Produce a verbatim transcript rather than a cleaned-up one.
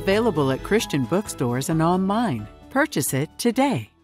Available at Christian bookstores and online. Purchase it today.